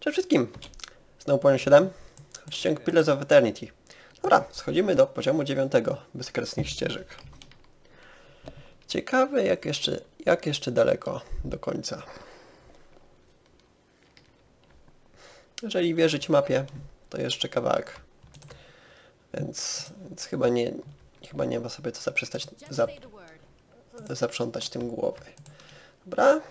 Przede wszystkim znowu poziom 7. Ściąg Pillars of Eternity. Dobra, schodzimy do poziomu 9 bezkresnych ścieżek. Ciekawe jak jeszcze daleko do końca. Jeżeli wierzyć mapie, to jeszcze kawałek. Więc chyba nie ma sobie co zaprzątać tym głowy. Dobra,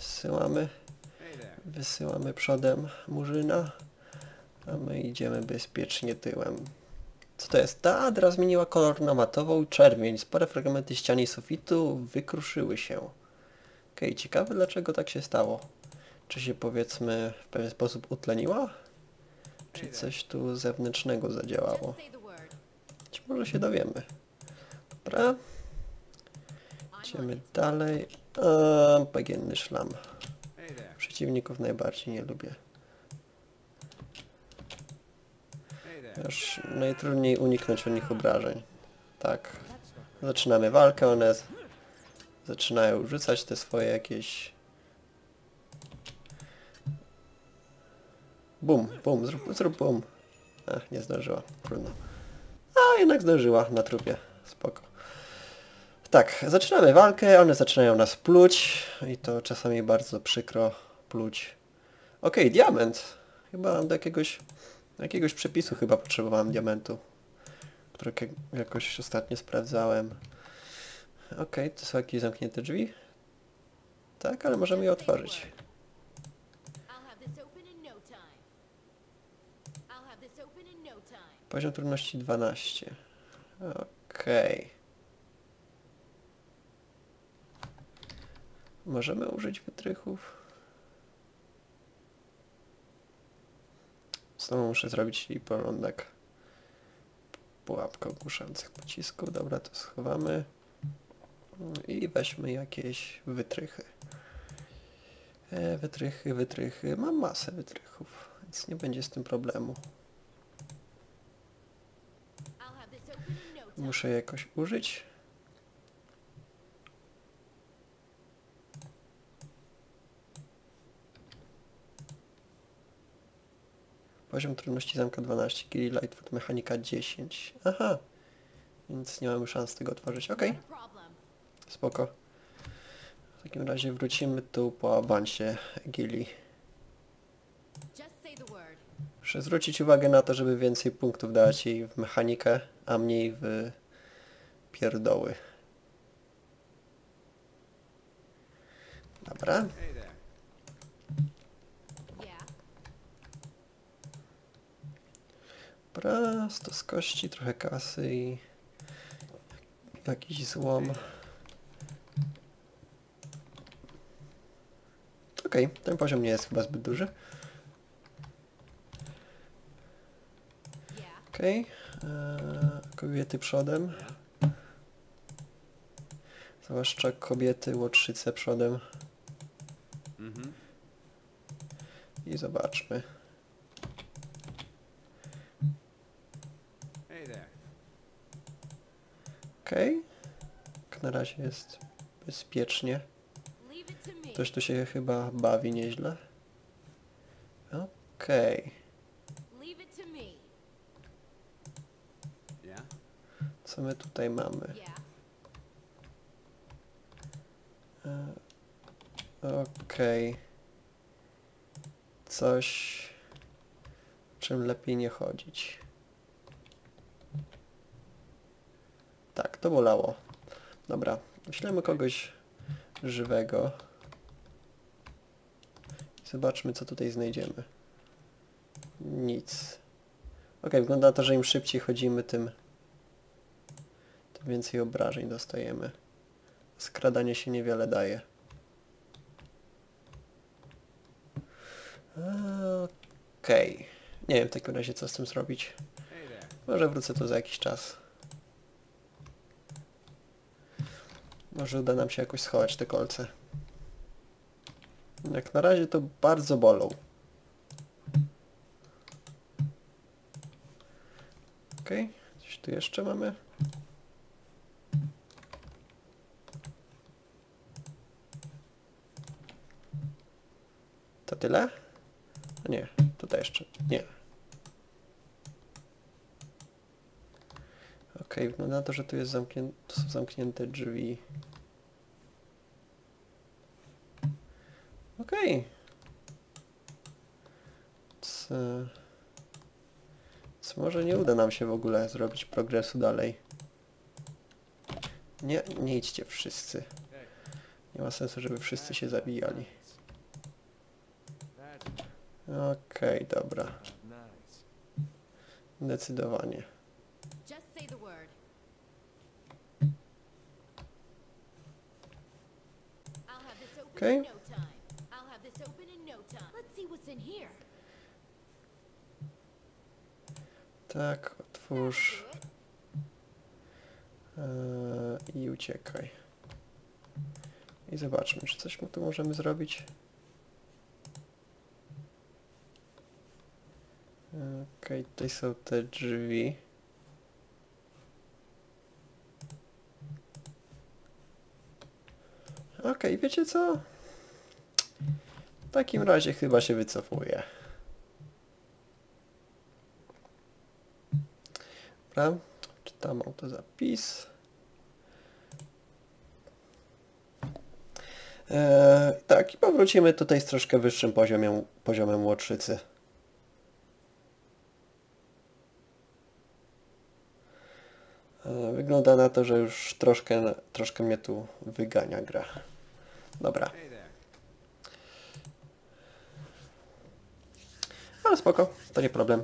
wysyłamy przodem Murzyna, a my idziemy bezpiecznie tyłem. Co to jest? Ta Adra zmieniła kolor na matową czerwień. Spore fragmenty ścian i sufitu wykruszyły się. Okej, ciekawe dlaczego tak się stało. Czy się powiedzmy w pewien sposób utleniła? Czy coś tu zewnętrznego zadziałało? Być może się dowiemy. Dobra. Idziemy dalej. Bagienny szlam. Przeciwników najbardziej nie lubię. Już najtrudniej uniknąć od nich obrażeń. Tak. Zaczynamy walkę, one zaczynają rzucać te swoje jakieś... Bum, bum, zrób bum. Ach, nie zdążyła. Trudno. A, jednak zdążyła na trupie. Spoko. Tak, zaczynamy walkę, one zaczynają nas pluć i to czasami bardzo przykro pluć. Okej, diament. Chyba do jakiegoś przepisu chyba potrzebowałem diamentu, który jakoś ostatnio sprawdzałem. Okej, to są jakieś zamknięte drzwi? Tak, ale możemy je otworzyć. Poziom trudności 12. Okej. Możemy użyć wytrychów. Znowu muszę zrobić porządek. Pułapka ogłuszających pocisków. Dobra, to schowamy. I weźmy jakieś wytrychy. Wytrychy. Mam masę wytrychów, więc nie będzie z tym problemu. Muszę je jakoś użyć. Poziom trudności zamka 12, Gilly Lightfoot, mechanika 10. Aha, więc nie mamy szans tego otworzyć. Okej. Spoko. W takim razie wrócimy tu po awansie Gilly. Muszę zwrócić uwagę na to, żeby więcej punktów dawać jej w mechanikę, a mniej w pierdoły. Dobra. Dobra, 100 z kości, trochę kasy i jakiś złom. Okej, ten poziom nie jest chyba zbyt duży. Okej, kobiety przodem. Zwłaszcza kobiety, łotrzyce przodem. I zobaczmy. Okej. Jak na razie jest bezpiecznie. Ktoś tu się chyba bawi nieźle. Okej. Co my tutaj mamy? Okej. Coś, czym lepiej nie chodzić. Tak, to bolało. Dobra, wyślemy kogoś żywego. Zobaczmy, co tutaj znajdziemy. Nic. Okej, wygląda na to, że im szybciej chodzimy, tym więcej obrażeń dostajemy. Skradanie się niewiele daje. Okej. Nie wiem w takim razie, co z tym zrobić. Może wrócę tu za jakiś czas. Może uda nam się jakoś schować te kolce. Jak na razie to bardzo bolą. Okej, coś tu jeszcze mamy? To tyle? A nie. Tutaj jeszcze nie. Okej, wygląda na to, że tu jest tu są zamknięte drzwi. Okej. Co może nie uda nam się w ogóle zrobić progresu dalej. Nie idźcie wszyscy. Nie ma sensu, żeby wszyscy się zabijali. Okej, dobra. Zdecydowanie. Okej. Tak, otwórz. I uciekaj. I zobaczmy, czy coś mu tu możemy zrobić. Okej, tutaj są te drzwi. Okej, wiecie co? W takim razie chyba się wycofuję. Dobra, czytam autozapis. Tak, i powrócimy tutaj z troszkę wyższym poziomem łotrzycy. Wygląda na to, że już troszkę mnie tu wygania gra. Dobra. Ale spoko, to nie problem.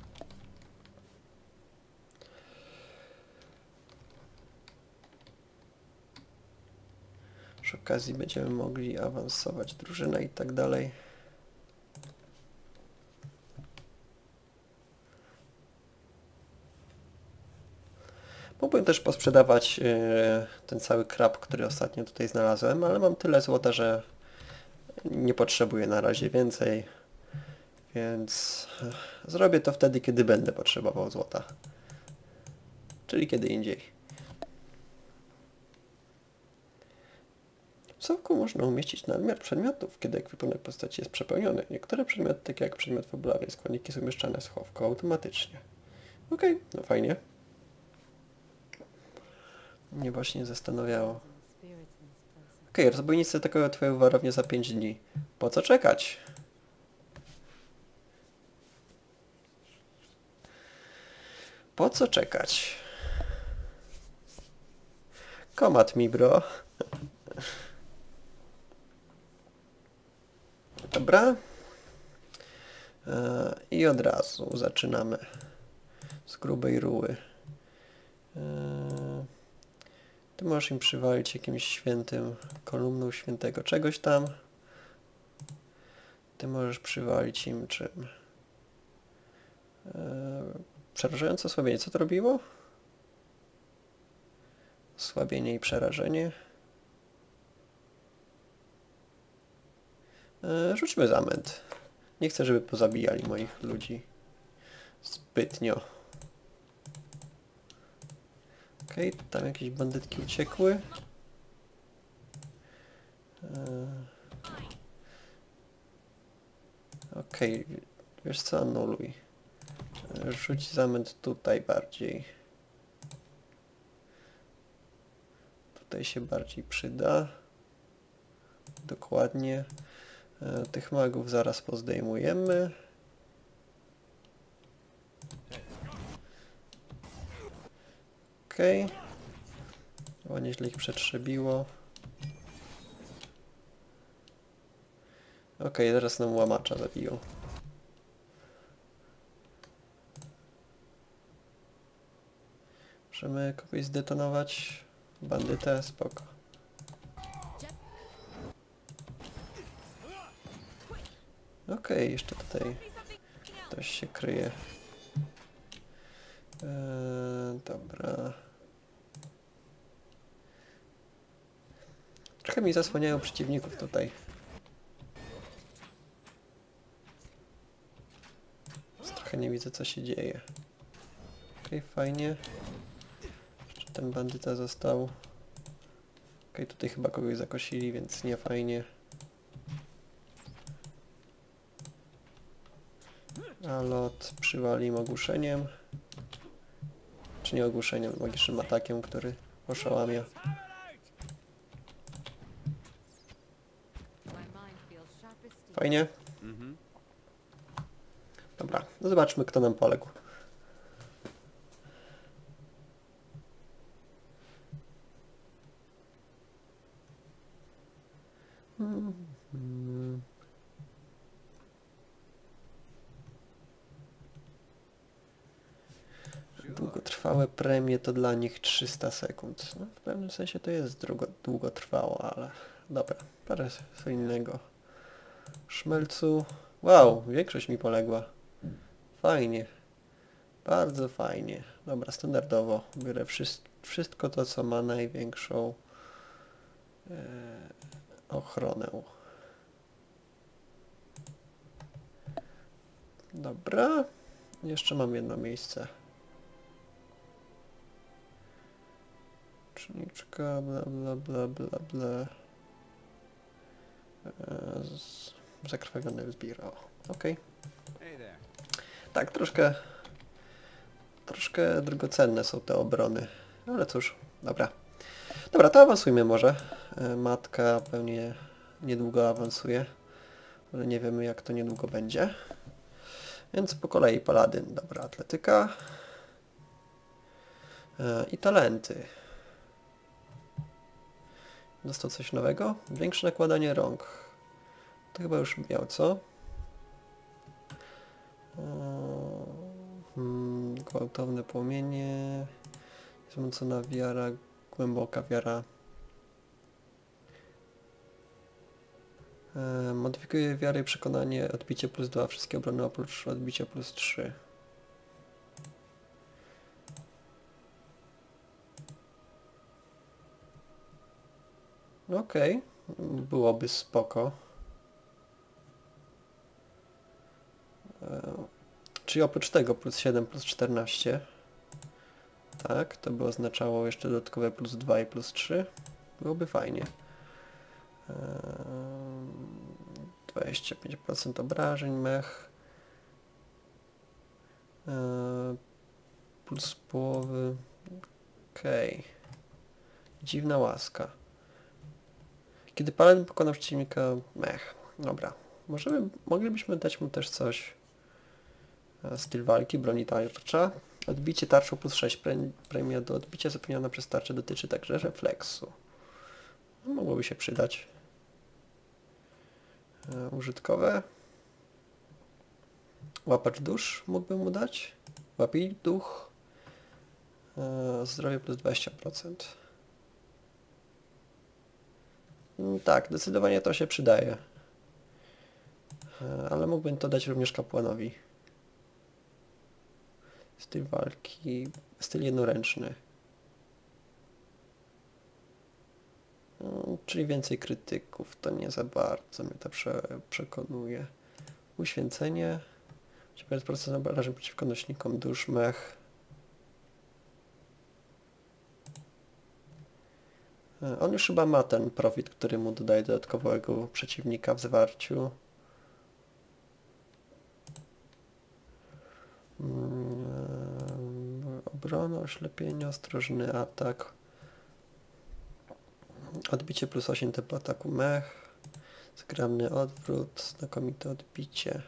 Przy okazji będziemy mogli awansować drużynę i tak dalej. Mógłbym też posprzedawać ten cały krab, który ostatnio tutaj znalazłem, ale mam tyle złota, że nie potrzebuję na razie więcej. Więc zrobię to wtedy, kiedy będę potrzebował złota. Czyli kiedy indziej. W soku można umieścić nadmiar przedmiotów, kiedy ekwipunek postaci jest przepełniony. Niektóre przedmioty, takie jak przedmiot fabularny i składniki, są umieszczane w schowku automatycznie. Okej, no fajnie. Mnie właśnie zastanawiało. Okej, rozbójnicy atakują twoją warownię za 5 dni. Po co czekać? Po co czekać? Komat mi, bro. Dobra. I od razu zaczynamy z grubej ruły. Ty możesz im przywalić jakimś świętym, kolumną świętego czegoś tam. Ty możesz przywalić im czym? Przerażające osłabienie. Co to robiło? Osłabienie i przerażenie. Rzućmy zamęt. Nie chcę, żeby pozabijali moich ludzi zbytnio. Okej, tam jakieś bandytki uciekły. Okej, wiesz co, anuluj. Rzuć zamęt tutaj bardziej. Tutaj się bardziej przyda. Dokładnie. Tych magów zaraz pozdejmujemy. Okej. Chyba nieźle ich przetrzebiło. Okej, teraz nam łamacza zabiją. Możemy kogoś zdetonować. Bandytę, spoko. Okej, jeszcze tutaj ktoś się kryje. Dobra. Trochę mi zasłaniają przeciwników tutaj. Trochę nie widzę, co się dzieje. Okej, fajnie. Jeszcze ten bandyta został. Okej, tutaj chyba kogoś zakosili, więc nie fajnie. A lot przywali ogłuszeniem. Czy nie ogłuszeniem, magicznym atakiem, który oszałamia. Fajnie. Dobra, no zobaczmy, kto nam poległ. Długotrwałe premie to dla nich 300 sekund. No, w pewnym sensie to jest długotrwało, ale dobra, parę co innego. Szmelcu. Wow, większość mi poległa. Fajnie. Bardzo fajnie. Dobra, standardowo biorę wszystko to, co ma największą ochronę. Dobra. Jeszcze mam jedno miejsce. Czynniczka, bla bla bla bla bla. Zakrwawiony zbir. Okej. Tak, troszkę drogocenne są te obrony. Ale cóż, dobra. Dobra, to awansujmy może. Matka pewnie niedługo awansuje. Ale nie wiemy, jak to niedługo będzie. Więc po kolei paladyn. Dobra, atletyka. I talenty. Dostał coś nowego? Większe nakładanie rąk. To chyba już miał, co? Gwałtowne płomienie. Zmocona wiara. Głęboka wiara. Modyfikuje wiarę i przekonanie. Odbicie +2. Wszystkie obrony oprócz odbicia +3. Okej. Byłoby spoko. Czyli oprócz tego +7, +14. Tak, to by oznaczało jeszcze dodatkowe +2 i +3. Byłoby fajnie. 25% obrażeń, mech. Plus połowy. Okej. Dziwna łaska. Kiedy paladyn pokonał przeciwnika, mech. Dobra. Moglibyśmy dać mu też coś. Styl walki, broni tarcza. Odbicie tarczą +6. Premia do odbicia zapewniona przez tarczę dotyczy także refleksu. No, mogłoby się przydać. Użytkowe. Łapacz dusz mógłbym mu dać. Łapij duch. Zdrowie +20%. Tak, zdecydowanie to się przydaje. Ale mógłbym to dać również kapłanowi. Styl walki, styl jednoręczny. Czyli więcej krytyków, to nie za bardzo mnie to przekonuje. Uświęcenie. 9% obrażeń przeciwko nośnikom dusz, mech. On już chyba ma ten profit, który mu dodaje dodatkowego przeciwnika w zwarciu. Obrona, oślepienie, ostrożny atak. Odbicie +8 tempo ataku mech. Zgrabny odwrót, znakomite odbicie.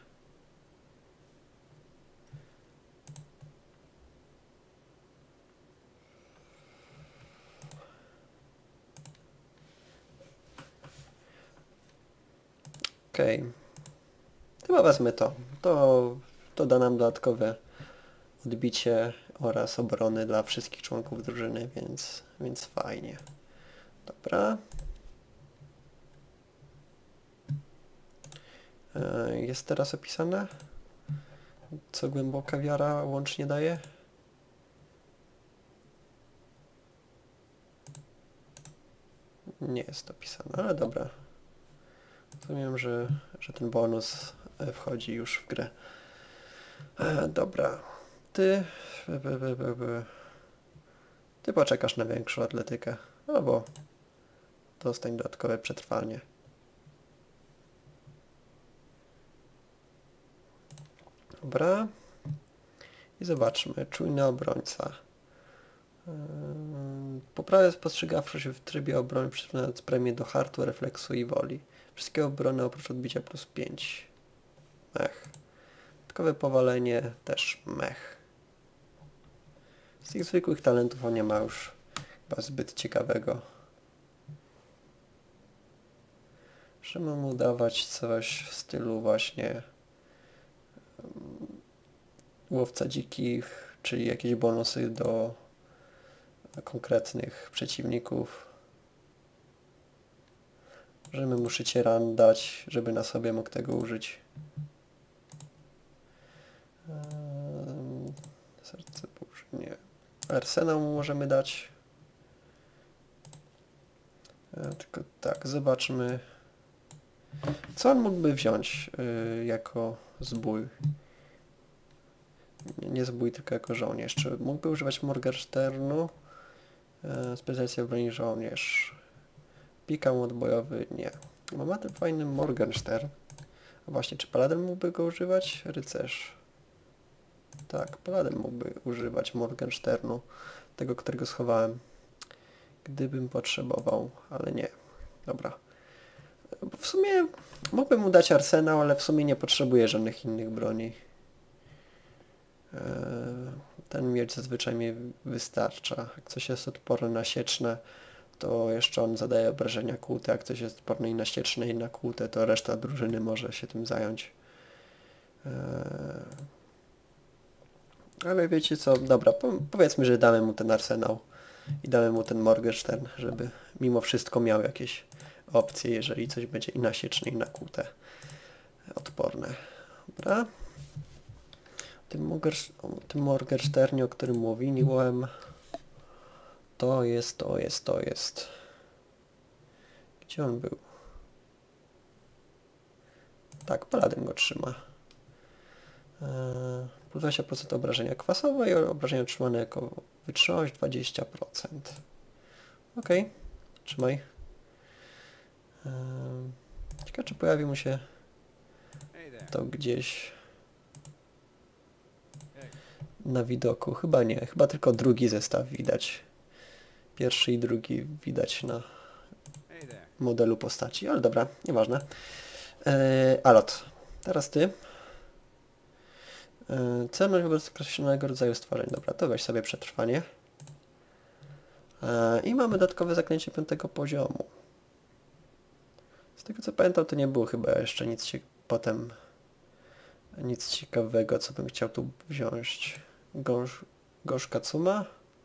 Okej. Chyba wezmę to. To da nam dodatkowe odbicie oraz obrony dla wszystkich członków drużyny, więc fajnie. Dobra. Jest teraz opisane, co głęboka wiara łącznie daje. Nie jest opisane, ale dobra. Rozumiem, że ten bonus wchodzi już w grę. Dobra. Ty poczekasz na większą atletykę. Albo dostań dodatkowe Dobra. I zobaczmy. Czujny obrońca. Poprawia spostrzegawczość w trybie obrony, przyrównując premię do hartu, refleksu i woli. Wszystkie obrony oprócz odbicia plus 5. Mech. Dodatkowe powalenie też mech. Z tych zwykłych talentów on nie ma już chyba zbyt ciekawego. Możemy mu dawać coś w stylu właśnie łowca dzikich, czyli jakieś bonusy do konkretnych przeciwników. Możemy mu szycie ran dać, żeby na sobie mógł tego użyć. Serce burzy, nie. Arsenał mu możemy dać. Tylko tak, zobaczmy. Co on mógłby wziąć jako zbój? Nie zbój, tylko jako żołnierz. Czy mógłby używać Morgensternu? Specjalizacja w broni żołnierz. Pikał odbojowy? Nie. Ma ten fajny Morgenstern. A właśnie, czy Paladin mógłby go używać? Rycerz. Tak, Paladin mógłby używać Morgensternu. Tego, którego schowałem. Gdybym potrzebował, ale nie. Dobra. W sumie mógłbym mu dać arsenał, ale w sumie nie potrzebuję żadnych innych broni. Ten miecz zazwyczaj mi wystarcza. Jak coś jest odporne na sieczne, to jeszcze on zadaje obrażenia kłute. Jak coś jest odporne i na sieczne i na kłute, to reszta drużyny może się tym zająć. Ale wiecie co, dobra, powiedzmy, że damy mu ten arsenał i damy mu ten Morgenstern, żeby mimo wszystko miał jakieś opcje, jeżeli coś będzie i na sieczne, i na kłute odporne. Dobra. Tym Morgensternie, o którym mówiłem, to jest. Gdzie on był? Tak, Paladin go trzyma. Plus 20% obrażenia kwasowe i obrażenia otrzymane jako wytrzymałość 20%. Ok, trzymaj. Ciekawe, czy pojawi mu się to gdzieś na widoku. Chyba nie. Chyba tylko drugi zestaw widać. Pierwszy i drugi widać na modelu postaci. Ale dobra, nieważne. Alot. Teraz ty. Celność wobec określonego rodzaju stworzeń. Dobra, to weź sobie przetrwanie. I mamy dodatkowe zaklęcie 5. poziomu. Z tego co pamiętam, to nie było chyba jeszcze nic ciekawego, co bym chciał tu wziąć. Gorzka Cuma.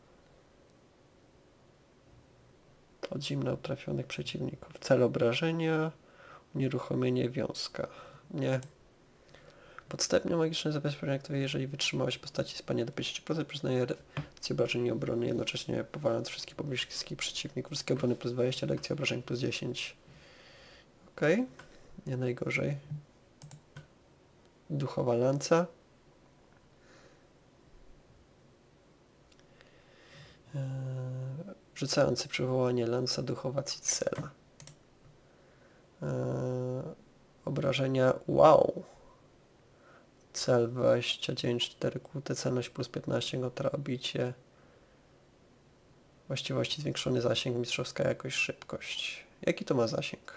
Od zimna utrafionych przeciwników. Cel obrażenia. Unieruchomienie wiązka. Nie. Podstępnie magiczne zabezpieczenie, które jeżeli wytrzymałeś postaci spania do 50%, przyznaje lekcję obrażeń i obrony, jednocześnie powalając wszystkich pobliskich przeciwników. Wszystkie obrony plus 20, lekcja obrażeń plus 10. Ok. Nie najgorzej. Duchowa lanca. Rzucający przywołanie lanca duchowa Cicela. Obrażenia. Wow. Cel 29,4 kłute, celność plus 15, kontraobicie. Właściwości zwiększony zasięg, mistrzowska jakość, szybkość. Jaki to ma zasięg?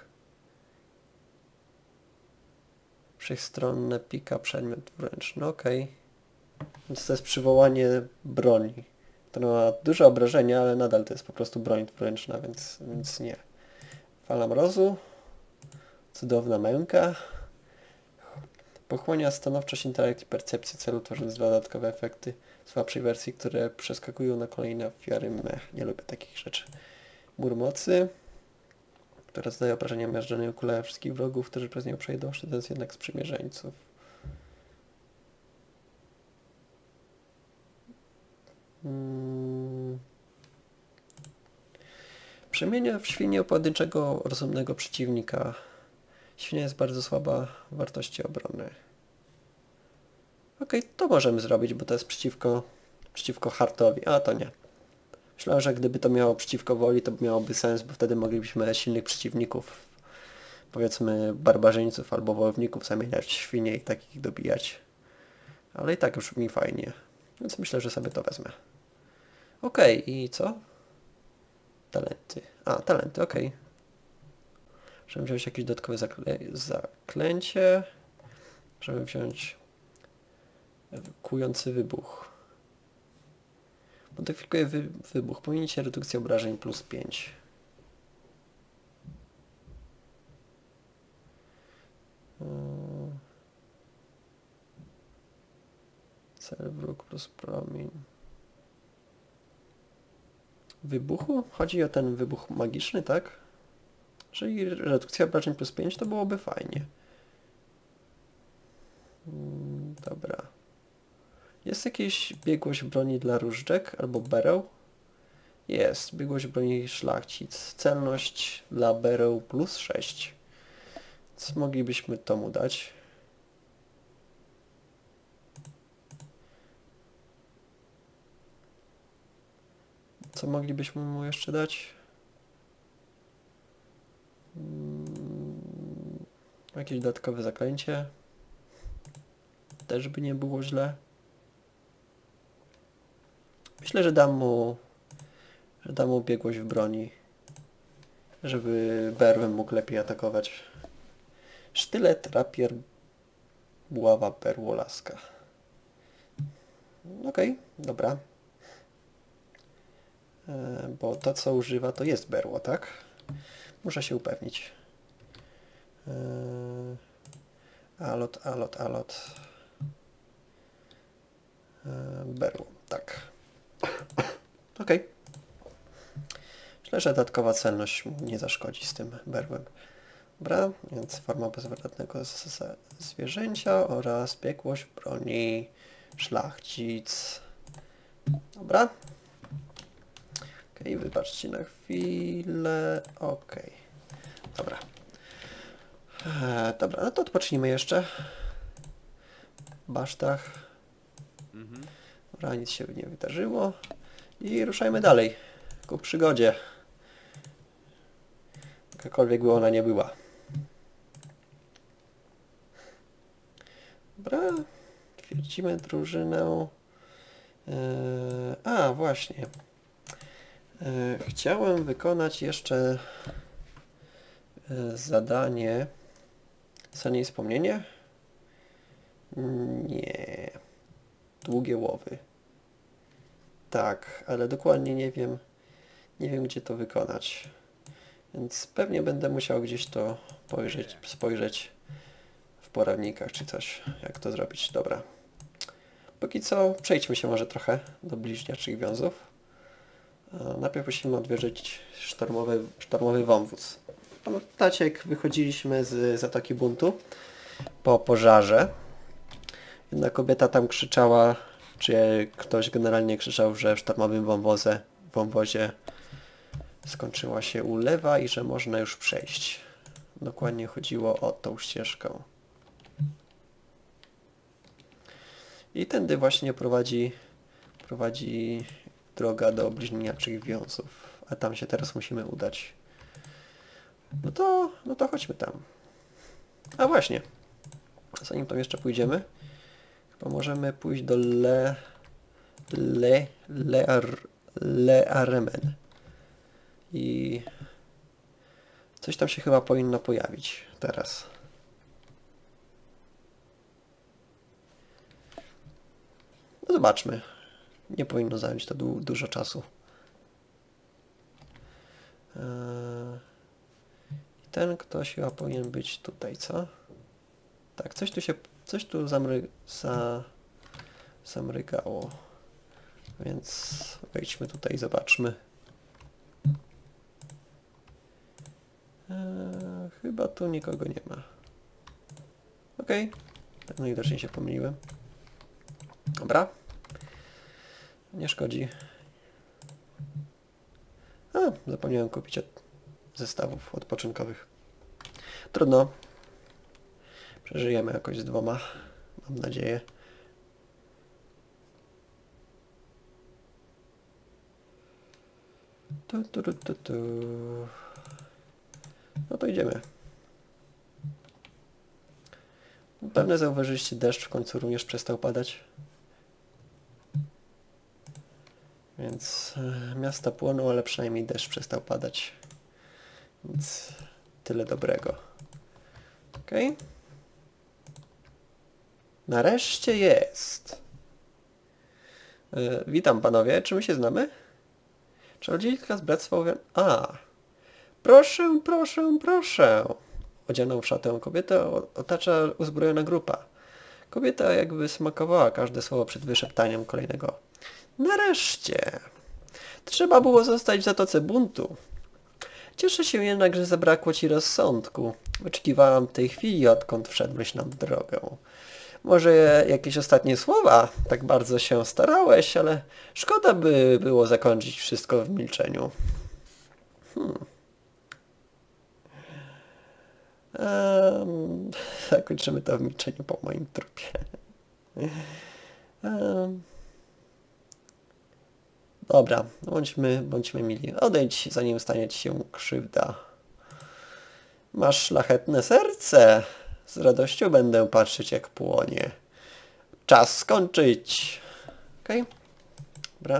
Wszechstronne, pika, przedmiot wręczny, ok. Więc to jest przywołanie broni. To ma duże obrażenia, ale nadal to jest po prostu broń wręczna, więc nie. Fala mrozu. Cudowna męka. Pochłania stanowczość, intelekt i percepcję celu, tworząc dodatkowe efekty słabszej wersji, które przeskakują na kolejne ofiary mech. Nie lubię takich rzeczy. Mur mocy, która zadaje obrażenia miażdżonej ukulaja wszystkich wrogów, którzy przez nią przejdą, szczytując jednak sprzymierzeńców. Przemienia w świnię pojedynczego rozumnego przeciwnika. Świnia jest bardzo słaba w wartości obrony. Ok, to możemy zrobić, bo to jest przeciwko hartowi, a to nie. Myślałem, że gdyby to miało przeciwko woli, to miałoby sens, bo wtedy moglibyśmy silnych przeciwników, powiedzmy barbarzyńców albo wojowników, zamieniać w świnie i takich dobijać. Ale i tak już mi fajnie. Więc myślę, że sobie to wezmę. Okej, i co? Talenty. A, talenty, okej. Żeby wziąć jakieś dodatkowe zaklęcie. Żeby wziąć kujący wybuch. Modyfikuje wybuch. Pominięcie redukcji obrażeń plus 5. Cel wróg plus promień. Wybuchu? Chodzi o ten wybuch magiczny, tak? Jeżeli redukcja obrażeń plus 5, to byłoby fajnie. Dobra. Jest jakieś biegłość broni dla różdżek albo bereł? Jest. Biegłość broni szlachcic. Celność dla bereł plus 6. Co moglibyśmy tomu dać? Co moglibyśmy mu jeszcze dać? Jakieś dodatkowe zaklęcie. Też by nie było źle. Myślę, że dam mu biegłość w broni. Żeby berłem mógł lepiej atakować. Sztylet, rapier, buława, perło, laska. Okej, dobra. Bo to, co używa, to jest berło, tak? Muszę się upewnić. Alot. Berło, tak. Okej. Myślę, że dodatkowa celność nie zaszkodzi z tym berłem. Dobra, więc forma bezwzględnego zwierzęcia oraz biegłość broni szlachcic. Dobra. Okej, wybaczcie na chwilę. Okej. Dobra. Dobra, no to odpocznijmy jeszcze. W basztach. Dobra, nic się nie wydarzyło. I ruszajmy dalej. Ku przygodzie. Jakakolwiek by ona nie była. Dobra. Twierdzimy drużynę. A, właśnie. Chciałem wykonać jeszcze zadanie. Zadanie i wspomnienie? Nie. Długie łowy. Tak, ale dokładnie nie wiem, gdzie to wykonać. Więc pewnie będę musiał gdzieś to spojrzeć w poradnikach czy coś, jak to zrobić. Dobra. Póki co przejdźmy się może trochę do bliźniaczych wiązów. Najpierw musimy odwiedzić sztormowy wąwóz. Pamiętacie, jak wychodziliśmy z Zatoki Buntu po pożarze? Jedna kobieta tam krzyczała, czy ktoś generalnie krzyczał, że w sztormowym wąwozie skończyła się ulewa i że można już przejść. Dokładnie chodziło o tą ścieżkę. I tędy właśnie prowadzi droga do bliźniaczych wiązów. A tam się teraz musimy udać. No to chodźmy tam. A właśnie. Zanim tam jeszcze pójdziemy, chyba możemy pójść do Le Aremen. I coś tam się chyba powinno pojawić teraz. No zobaczmy. Nie powinno zająć to dużo czasu. I ten ktoś chyba powinien być tutaj, co? Tak, coś tu zamrygało. Więc wejdźmy tutaj i zobaczmy. Chyba tu nikogo nie ma. Okej. Tak najwidoczniej się pomyliłem. Dobra. Nie szkodzi. Zapomniałem kupić zestawów odpoczynkowych. Trudno. Przeżyjemy jakoś z 2. Mam nadzieję. No to idziemy. Pewnie zauważyliście, deszcz w końcu również przestał padać. Więc miasta płoną, ale przynajmniej deszcz przestał padać. Więc tyle dobrego. Ok. Nareszcie jest. Witam panowie, czy my się znamy? Czarodziejka z Bractwa Owian... A! Proszę, proszę, proszę! Odzianą w szatę kobietę otacza uzbrojona grupa. Kobieta jakby smakowała każde słowo przed wyszeptaniem kolejnego. Nareszcie! Trzeba było zostać w Zatoce Buntu. Cieszę się jednak, że zabrakło ci rozsądku. Wyczekiwałam tej chwili, odkąd wszedłeś nam w drogę. Może jakieś ostatnie słowa? Tak bardzo się starałeś, ale szkoda by było zakończyć wszystko w milczeniu. Zakończymy to w milczeniu po moim trupie. Dobra, bądźmy mili. Odejdź, zanim stanie ci się krzywda. Masz szlachetne serce. Z radością będę patrzeć, jak płonie. Czas skończyć. Okej. Dobra.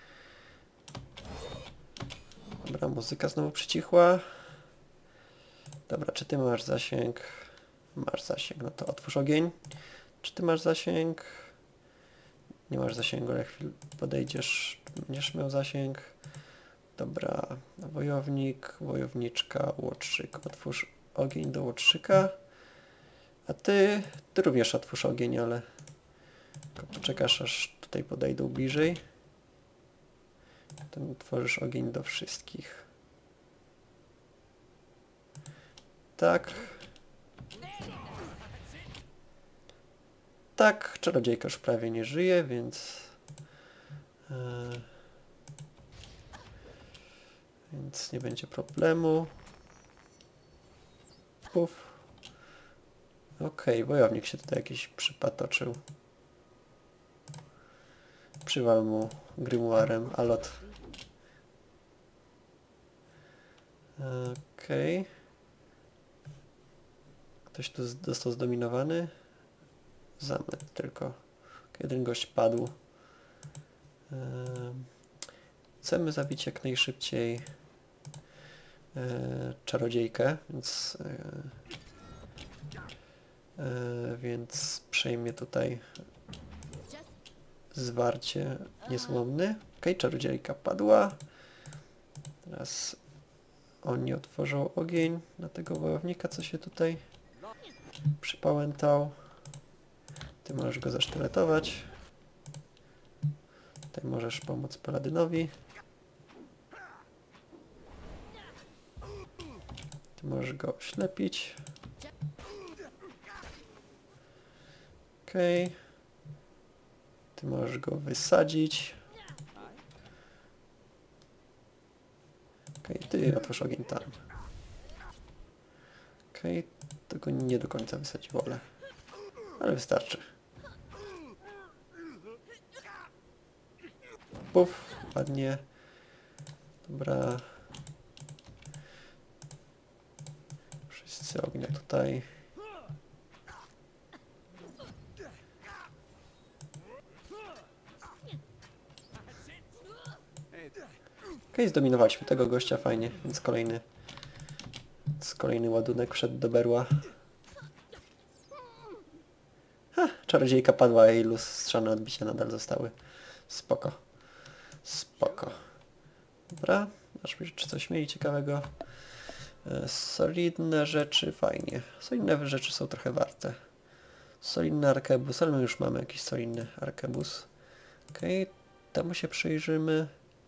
Dobra, muzyka znowu przycichła. Dobra, czy ty masz zasięg? Masz zasięg, no to otwórz ogień. Czy ty masz zasięg? Nie masz zasięgu, ale jak chwilę podejdziesz, będziesz miał zasięg. Dobra, wojownik, wojowniczka, łotrzyk. Otwórz ogień do łotrzyka. A ty również otwórz ogień, ale tylko poczekasz, aż tutaj podejdą bliżej. Potem otworzysz ogień do wszystkich. Tak. Tak, czarodziejka już prawie nie żyje, więc... Więc nie będzie problemu. Puf. Okej, wojownik się tutaj jakiś przypatoczył. Przywal mu grimoirem, alot. Okej. Ktoś tu został zdominowany? Zamęt tylko. Jeden gość padł. Chcemy zabić jak najszybciej czarodziejkę, więc przejmie tutaj zwarcie niezłomny. Okej, czarodziejka padła. Teraz oni otworzą ogień na tego wojownika, co się tutaj przypałętał. Ty możesz go zasztyletować. Tutaj możesz pomóc paladynowi. Ty możesz go oślepić. Okej. Ty możesz go wysadzić. Okej, ty otwórz ogień tam. Okej, tego nie do końca wysadziło, ale wystarczy. Puf, ładnie. Dobra. Wszyscy ognia tutaj. Okej, zdominowaliśmy tego gościa fajnie, więc kolejny ładunek wszedł do berła. Ha, czarodziejka padła, a jej lustrzane odbicia nadal zostały. Spoko. Spoko. Dobra, zobaczmy, czy coś mieli ciekawego. Solidne rzeczy, fajnie. Solidne rzeczy są trochę warte. Solidny arkebus, ale my już mamy jakiś solidny arkebus. Okej, temu się przyjrzymy.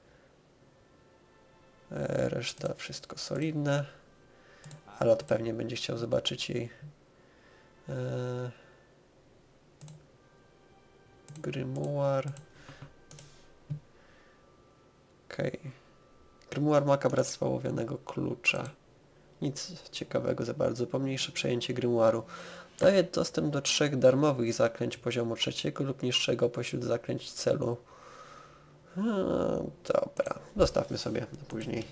Reszta wszystko solidne. Ale pewnie będzie chciał zobaczyć jej grimoire. Okej. Grimoire Maka Bractwa Ołowianego Klucza. Nic ciekawego za bardzo. Pomniejsze przejęcie grimoiru. Daje dostęp do 3 darmowych zaklęć poziomu 3 lub niższego pośród zaklęć celu. Dobra. Zostawmy sobie na później.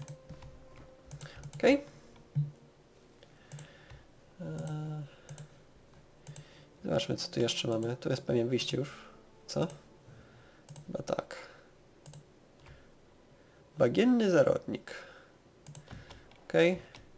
Okej. Zobaczmy, co tu jeszcze mamy. Tu jest pewnie wyjście już. Co? Chyba tak. Bagienny zarodnik. Okej.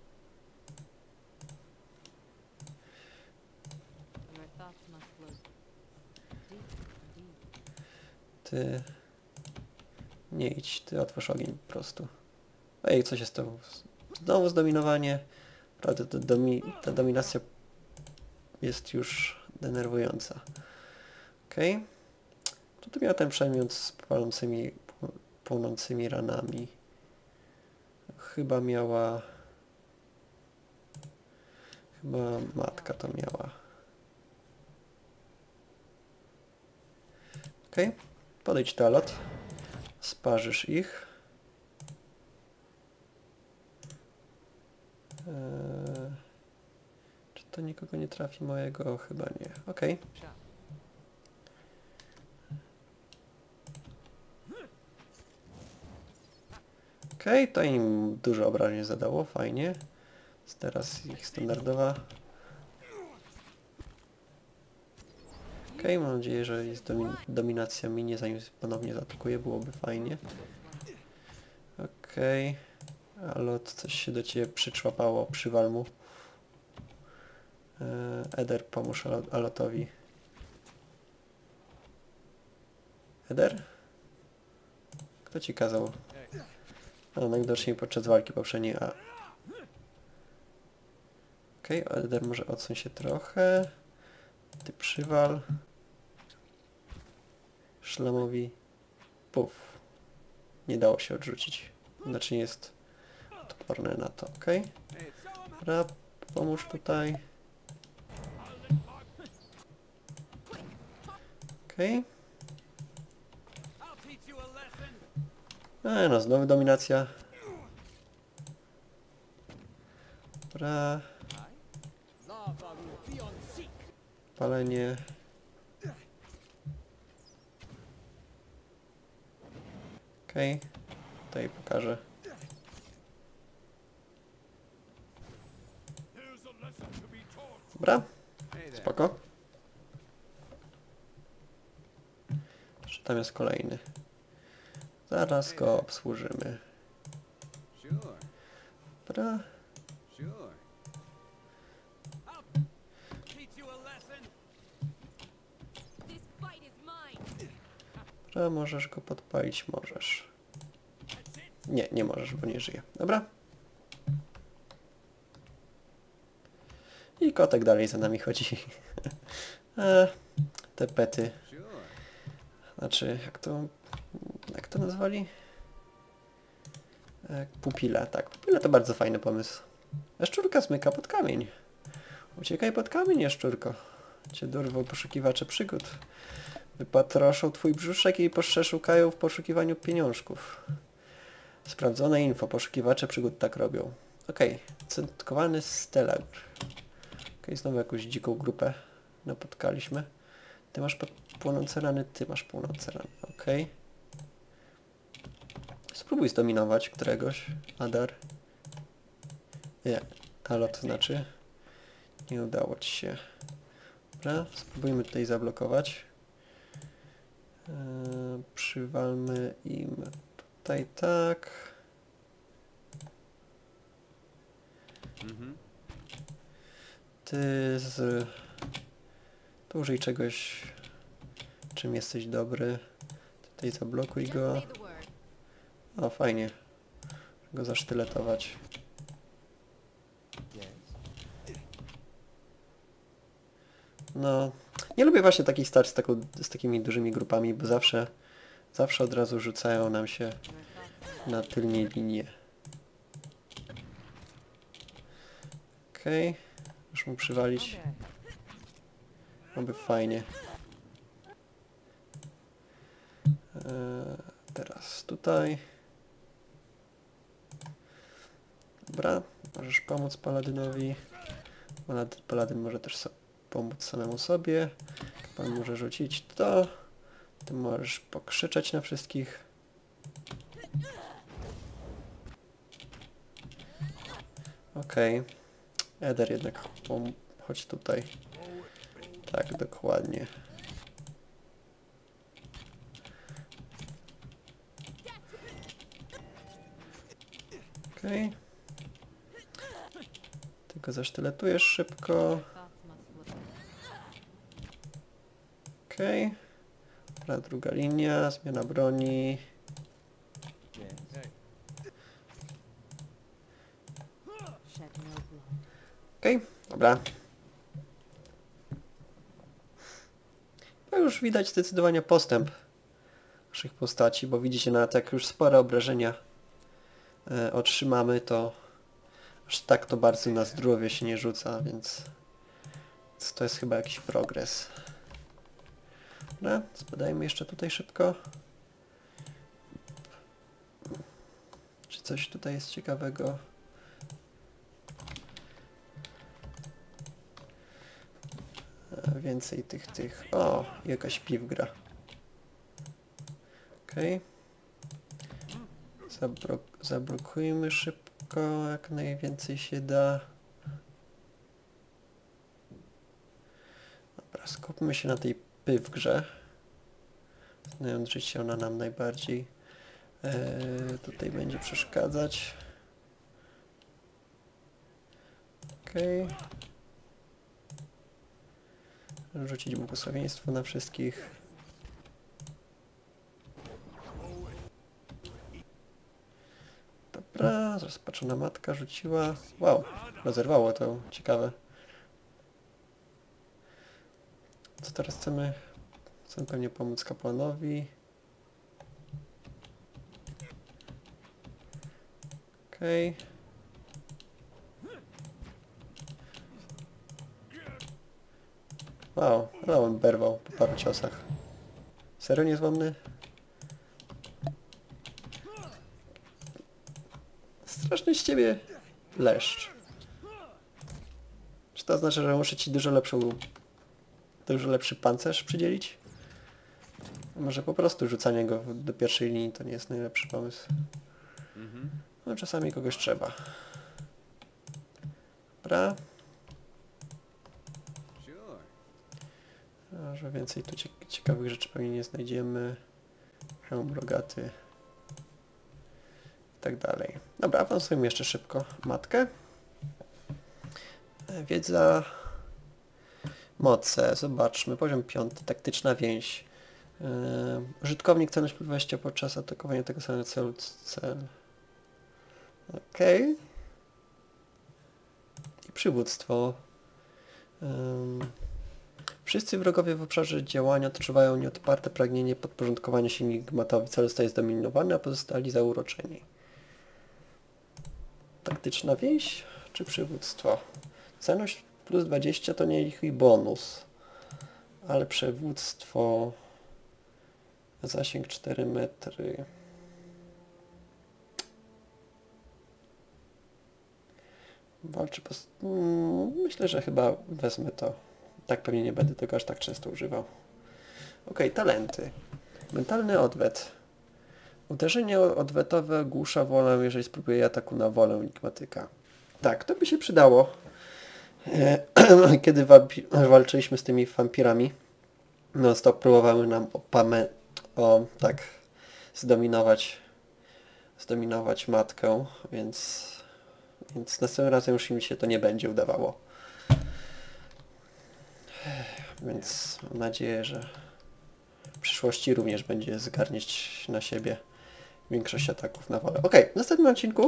Ty... Nie idź, ty otwórz ogień po prostu. Ej, co się stało? Znowu zdominowanie. Prawda, ta dominacja jest już denerwująca. Okej. Tu miał ten przedmiot z płonącymi ranami. Chyba miała... Chyba matka to miała. Okej. Podejdź do lot. Sparzysz ich. Czy to nikogo nie trafi mojego? Chyba nie. Okej. Okej, to im dużo obrażeń zadało, fajnie. Teraz ich standardowa. Okej, mam nadzieję, że jest dominacja minie, zanim ponownie zaatakuje, byłoby fajnie. Okej. Alot, coś się do ciebie przyczłapało, przywal mu. Eder, pomóż Alotowi. Eder? Kto ci kazał? A, najwidoczniej podczas walki poprzedniej. Okej, Eder może odsuń się trochę. Ty przywal. Szlamowi. Puf. Nie dało się odrzucić. Znaczy nie jest odporny na to, okej? Rap, pomóż tutaj. Okej. No, znowu dominacja. Dobra. Palenie. Okej. Tutaj pokażę. Dobra. Spoko. Jeszcze tam jest kolejny. Zaraz go obsłużymy. Dobra. Dobra, możesz go podpalić, możesz. Nie, nie możesz, bo nie żyje. Dobra. I kotek dalej za nami chodzi. Te pety. Znaczy, jak to nazwali? Pupile, tak. Pupile to bardzo fajny pomysł. Jaszczurka smyka pod kamień. Uciekaj pod kamień, jaszczurko. Cię dorwą poszukiwacze przygód. Wypatroszą twój brzuszek i szukają w poszukiwaniu pieniążków. Sprawdzone info. Poszukiwacze przygód tak robią. Okej. Centkowany Stellar. Okej, znowu jakąś dziką grupę napotkaliśmy. Ty masz płonące rany, ty masz płonące rany. Okej. Spróbuj zdominować któregoś. Adar. Nie. Alot znaczy. Nie udało ci się. Dobra, spróbujmy tutaj zablokować. Przywalmy im tutaj tak. Ty tu użyj czegoś, czym jesteś dobry. Tutaj zablokuj go. O, fajnie. Go zasztyletować. No, nie lubię właśnie takich starć z takimi dużymi grupami, bo zawsze od razu rzucają nam się na tylniej linię. Okej, już mu przywalić. Byłoby fajnie. Teraz tutaj. Dobra, możesz pomóc Paladynowi. Paladyn może też pomóc samemu sobie. Pan może rzucić to. Ty możesz pokrzyczeć na wszystkich. Okej. Eder jednak chodź tutaj. Tak, dokładnie. Okej. Tylko zasztyletujesz szybko. Okej. Dobra, druga linia, zmiana broni. Okej, dobra. No już widać zdecydowanie postęp naszych postaci, bo widzicie, nawet jak już spore obrażenia otrzymamy, to aż tak to bardzo na zdrowie się nie rzuca, więc to jest chyba jakiś progres. Dobra, zbadajmy jeszcze tutaj szybko. Czy coś tutaj jest ciekawego? Więcej tych... O, jakaś piwgra. Okej. Zablokujmy szybko, jak najwięcej się da. Dobra, skupmy się na tej pywgrze. Znając życie, ona nam najbardziej tutaj będzie przeszkadzać. Okej. Rzucić błogosławieństwo na wszystkich. Dobra, rozpaczona matka rzuciła. Wow, rozerwało to, ciekawe. Co teraz chcemy? Chcemy pewnie pomóc kapłanowi. Okej. Wow, no on berwał po paru ciosach. Serio niezłomny? Straszny z ciebie leszcz. Czy to oznacza, że muszę ci dużo lepszy pancerz przydzielić? Może po prostu rzucanie go do pierwszej linii to nie jest najlepszy pomysł. No czasami kogoś trzeba. Dobra. Że więcej tu ciekawych rzeczy pewnie nie znajdziemy. Hełm rogaty. I tak dalej. Dobra, awansujmy jeszcze szybko matkę. Wiedza. Moce. Zobaczmy. Poziom 5. Taktyczna więź. Użytkownik celność plus 20 podczas atakowania tego samego celu. Okej. I przywództwo. Wszyscy wrogowie w obszarze działania odczuwają nieodparte pragnienie podporządkowania się enigmatowi. Cel zostaje zdominowany, a pozostali zauroczeni. Taktyczna więź czy przywództwo? Celność plus 20 to nie ich bonus. Ale przywództwo... Zasięg 4 metry. Walczy myślę, że chyba wezmę to. Tak pewnie nie będę tego aż tak często używał. Okej, talenty. Mentalny odwet. Uderzenie odwetowe ogłusza wolę, jeżeli spróbuje ataku na wolę enigmatyka. Tak, to by się przydało. Kiedy walczyliśmy z tymi wampirami, no stop próbowały nam zdominować matkę, więc następnym razem już im się to nie będzie udawało. Więc mam nadzieję, że w przyszłości również będzie zgarniać na siebie większość ataków na wolę. Okej, w następnym odcinku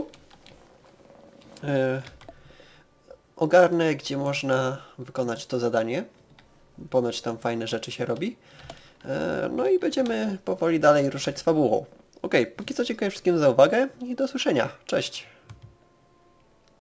ogarnę, gdzie można wykonać to zadanie. Ponoć tam fajne rzeczy się robi. No i będziemy powoli dalej ruszać z fabułą. Okej, póki co dziękuję wszystkim za uwagę i do usłyszenia. Cześć!